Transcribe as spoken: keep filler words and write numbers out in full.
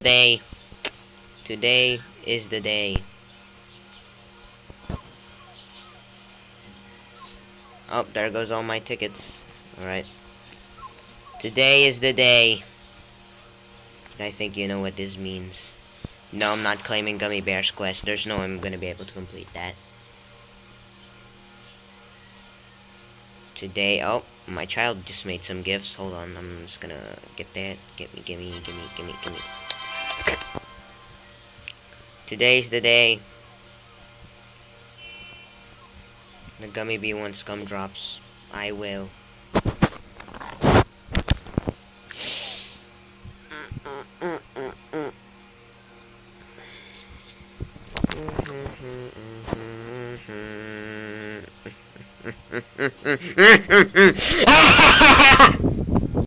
Day. Today is the day. Oh, there goes all my tickets. Alright. Today is the day. I think you know what this means. No, I'm not claiming Gummy Bears Quest. There's no way I'm gonna be able to complete that. Today, oh, my child just made some gifts. Hold on, I'm just gonna get that. Get me, gimme, gimme, gimme, gimme. Today's the day. The Gummy Bee wants gumdrops. I will.